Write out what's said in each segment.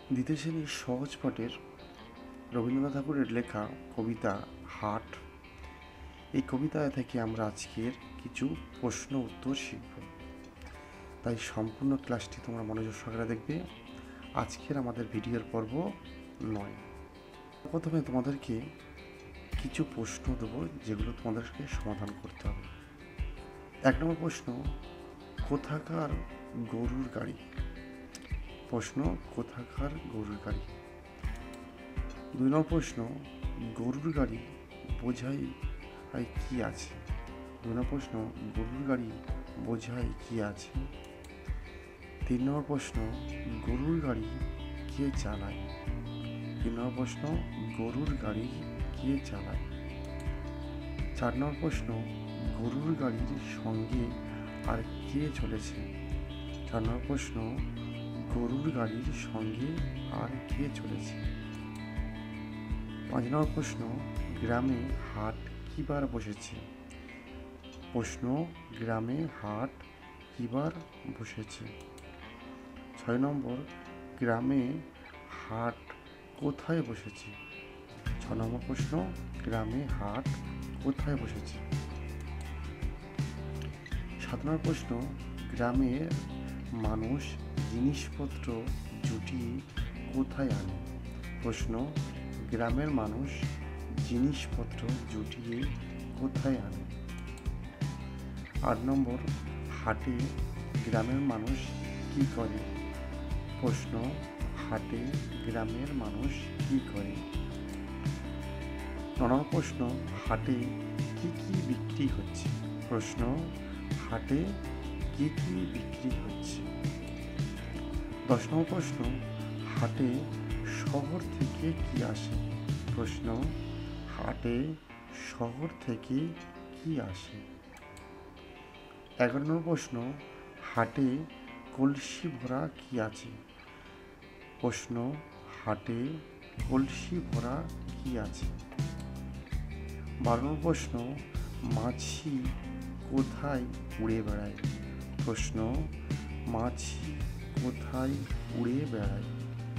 দ্বিতীয় শ্রেণীর সহজ পাঠের রবীন্দ্রনাথ ঠাকুরের লেখা কবিতা হাট। এই কবিতা থেকে আমরা আজকের কিছু প্রশ্ন উত্তর শিখব, তাই সম্পূর্ণ ক্লাসটি তোমরা মনোযোগ সহকারে দেখবে। আজকের আমাদের ভিডিওর পর্ব 9। প্রথমে তোমাদেরকে কিছু প্রশ্ন দেবো, যেগুলো তোমাদেরকে সমাধান করতে হবে। 1 নম্বর প্রশ্ন, কোথাকার গরুর গাড়ি? প্রশ্ন, কোথাকার গরুর গাড়ি। 2 নম্বর প্রশ্ন, গরুর গাড়ি বোঝাই কি আছে? 2 নম্বর প্রশ্ন, গরুর গাড়ি বোঝাই কি আছে? 3 নম্বর প্রশ্ন, গরুর গাড়ি কে চালায়? 3 নম্বর প্রশ্ন, গরুর গাড়ি কে চালায়? 4 নম্বর প্রশ্ন, গরুর গাড়ির সঙ্গে আর কে চলেছে? 4 নম্বর প্রশ্ন, গরুর গাড়ির সঙ্গে আর কে চলেছে? 5 নম্বর প্রশ্ন, গ্রামে হাট কিবার বসেছে? প্রশ্ন, গ্রামে হাট কিবার বসেছে? 6 নম্বর, গ্রামে হাট কোথায় বসেছে? 6 নম্বর প্রশ্ন, গ্রামে হাট কোথায় বসেছে? 7 নম্বর প্রশ্ন, গ্রামের মানুষ জিনিসপত্র জুটিয়ে কোথায় আনে? প্রশ্ন, গ্রামের মানুষ জিনিসপত্র জুটিয়ে কোথায় আনে? 8 নম্বর, হাটে গ্রামের মানুষ কি করে? প্রশ্ন, হাটে গ্রামের মানুষ কি করে? 9 নম্বর প্রশ্ন, হাটে কি কি বিক্রি হচ্ছে? প্রশ্ন, হাটে কি কি বিক্রি হচ্ছে? 10 নম্বর প্রশ্ন, হাটে শহর থেকে কি আসে? প্রশ্ন, হাটে শহর থেকে কি আসে? 11 নম্বর প্রশ্ন, হাটে কলসি ভরা কি আছে? প্রশ্ন, হাটে কলসি ভরা কি আছে? 12 নম্বর প্রশ্ন, মাছি কোথায় উড়ে বেড়ায়? প্রশ্ন, মাছি কোথায় উড়ে বেড়ায়?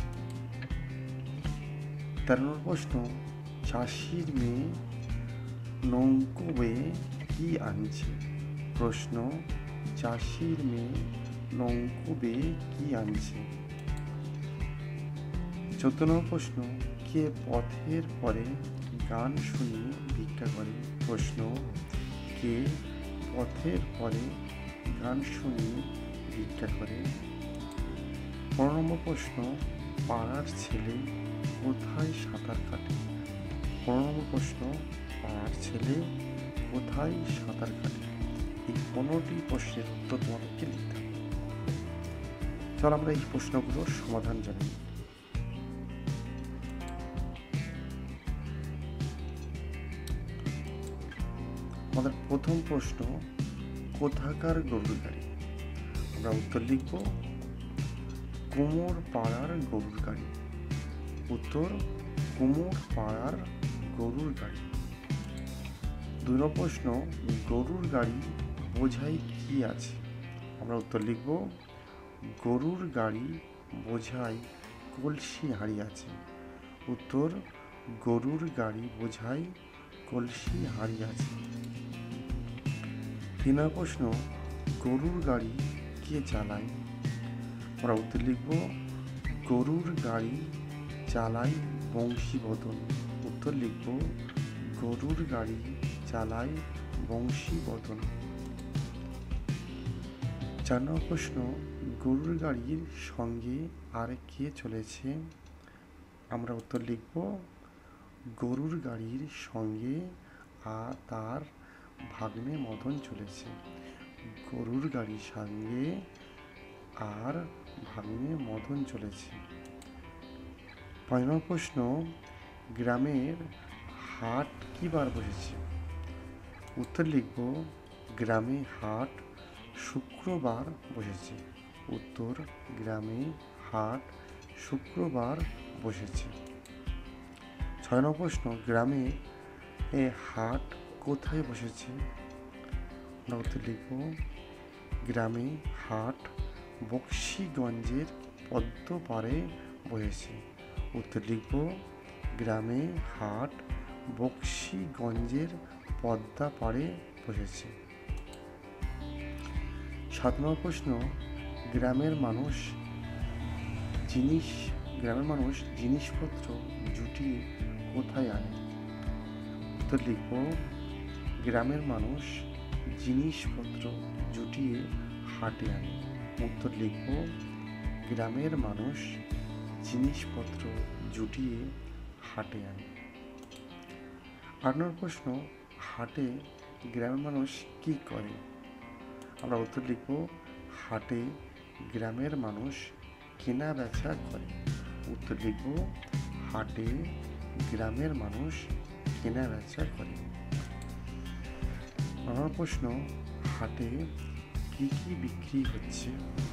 13 নম্বর প্রশ্ন, চাষির মেয়ে নৌকো বেয়ে কি আনছে? প্রশ্ন, চাষির মেয়ে নৌকো বেয়ে কি আনছে? 14 নম্বর প্রশ্ন, কে পথের পরে গান শুনিয়ে ভিক্ষা করে? প্রশ্ন, কে পথের পরে গান শুনিয়ে ভিক্ষা করে? 15 নম্বর প্রশ্ন, পাড়ার ছেলে কোথায় সাঁতার কাটে? 15 নম্বর প্রশ্ন, পাড়ার ছেলে কোথায় সাঁতার কাটে? এই 15টি প্রশ্নের উত্তর তোমাদেরকে লিখতে হবে। চল আমরা এই প্রশ্নগুলোর সমাধান জানি। আমাদের প্রথম প্রশ্ন, কোথাকার গরুর গাড়ি? আমরা উত্তর লিখব, কুমোর পাড়ার গরুর গাড়ি। উত্তর, কুমোর পাড়ার গরুর গাড়ি। 2 নম্বর প্রশ্ন, গরুর গাড়ি বোঝাই কি আছে? আমরা উত্তর লিখব, গরুর গাড়ি বোঝাই কলসি হাঁড়ি আছে। উত্তর, গরুর গাড়ি বোঝাই কলসি হাঁড়ি আছে। 3 নম্বর প্রশ্ন, গরুর গাড়ি কে চালায়? আমরা উত্তর লিখব, গরুর গাড়ি চালায় বংশীবদন। উত্তর লিখব, গরুর গাড়ি চালায় বংশীবদন। 4 নম্বর প্রশ্ন, গরুর গাড়ির সঙ্গে আর কে চলেছে? আমরা উত্তর লিখব, গরুর গাড়ির সঙ্গে তার ভাগ্নে মদন চলেছে। গরুর গাড়ির সঙ্গে আর ভাগ্নে মদন চলেছে। 5 নম্বর প্রশ্ন, গ্রামের হাট কি বার বসেছে? উত্তর লিখব, গ্রামে হাট শুক্রবার বসেছে। উত্তর, গ্রামে হাট শুক্রবার বসেছে। 6 নম্বর প্রশ্ন, গ্রামে হাট কোথায় বসেছে? আমরা উত্তর লিখব, গ্রামে হাট বক্সিগঞ্জের পদ্ম পাড়ে বসেছে। উত্তর লিখব গ্রামে হাট বক্সিগঞ্জের পদ্মা পাড়ে বসেছে। 7 নম্বর প্রশ্ন, গ্রামের মানুষ জিনিসপত্র জুটিয়ে কোথায় আনে? উত্তর লিখব গ্রামের মানুষ জিনিসপত্র জুটিয়ে হাটে আনে। উত্তর লিখব গ্রামের মানুষ জিনিসপত্র জুটিয়ে হাটে আনে। 8 নম্বর প্রশ্ন, হাটে গ্রামের মানুষ কি করে? আমরা উত্তর লিখব হাটে গ্রামের মানুষ কেনা বেচা করে। উত্তর লিখব হাটে গ্রামের মানুষ কেনা বেচা করে। 9 নম্বর প্রশ্ন, হাটে কি কি বিক্রি হচ্ছে?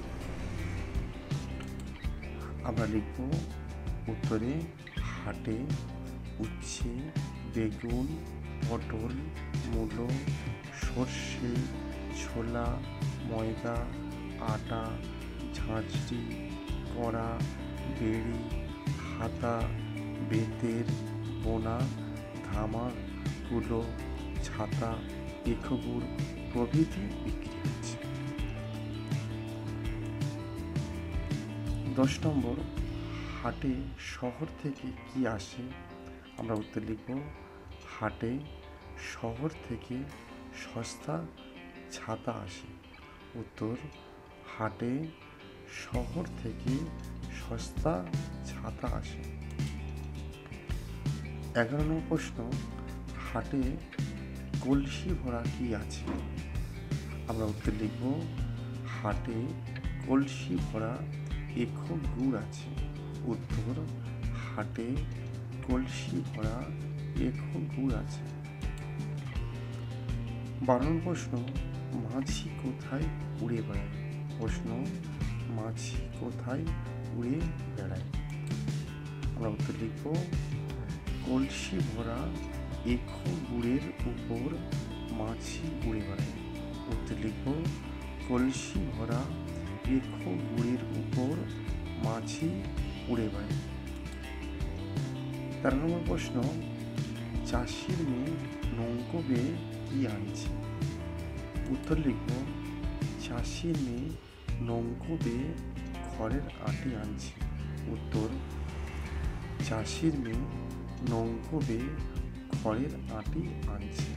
আমরা লিখব উত্তরে হাটে উচ্ছে, বেগুন, পটল, মূলো, সর্ষে, ছোলা, ময়দা, আটা, ঝাঁঝরি, কড়া, বেড়ি, হাতা, বেতের বোনা, ধামা, কুলো, ছাতা, এখগুড় প্রভৃতি বিক্রি হচ্ছে। 10 নম্বর, হাটে শহর থেকে কি আসে? আমরা উত্তর লিখব হাটে শহর থেকে সস্তা ছাতা আসে। উত্তর হাটে শহর থেকে সস্তা ছাতা আসে। 11 নম্বর প্রশ্ন, হাটে কলসি ভরা কি আছে? আমরা উত্তর লিখব হাটে কলসি ভরা এখো গুড় আছে। উত্তর হাটে কলসি ভরা এখো গুড় আছে। 12 নম্বর প্রশ্ন, মাছি কোথায় উড়ে বেড়ায়? প্রশ্ন, মাছি কোথায় উড়ে বেড়ায়? আমরা উত্তর লিখব কলসি ভরা এখো গুড়ের উপর মাছি উড়ে বেড়ায়। উত্তর লিখব কলসি ভরা এখো গুড়ের উপর মাছি উড়ে বেড়ায়। 13 নম্বর প্রশ্ন, চাষির মেয়ে নৌকো বেয়ে কি আনছে? উত্তর লিখব চাষির মেয়ে নৌকো বেয়ে খড়ের আঁটি আনছে। উত্তর চাষির মেয়ে নৌকো বেয়ে খড়ের আঁটি আনছে।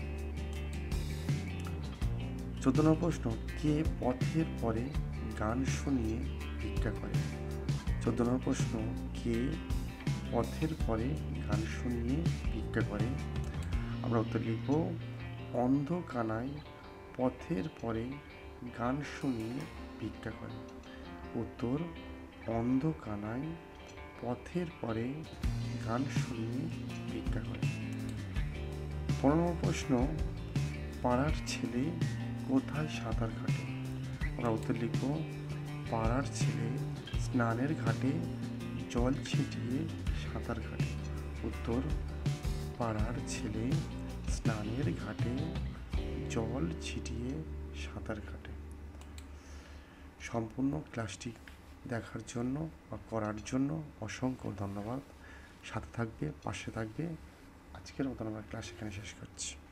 14 নম্বর প্রশ্ন, কে পথের পরে গান শুনিয়ে ভিক্ষা করে? 14 নম্বর প্রশ্ন, কে পথের পরে গান শুনিয়ে ভিক্ষা করে? আমরা উত্তর লিখব অন্ধ কানাই পথের পরে গান শুনিয়ে ভিক্ষা করে। উত্তর অন্ধ কানাই পথের পরে গান শুনিয়ে ভিক্ষা করে। 15 নম্বর প্রশ্ন, পাড়ার ছেলে কোথায় সাঁতার কাটে? আমরা উত্তর লিখব পাড়ার ছেলে স্নানের ঘাটে জল ছিটিয়ে সাঁতার কাটে। উত্তর পাড়ার ছেলে স্নানের ঘাটে জল ছিটিয়ে সাঁতার কাটে। সম্পূর্ণ ক্লাসটি দেখার জন্য বা করার জন্য অসংখ্য ধন্যবাদ। সাথে থাকবে, পাশে থাকবে। আজকের মতন আমরা ক্লাস এখানে শেষ করছি।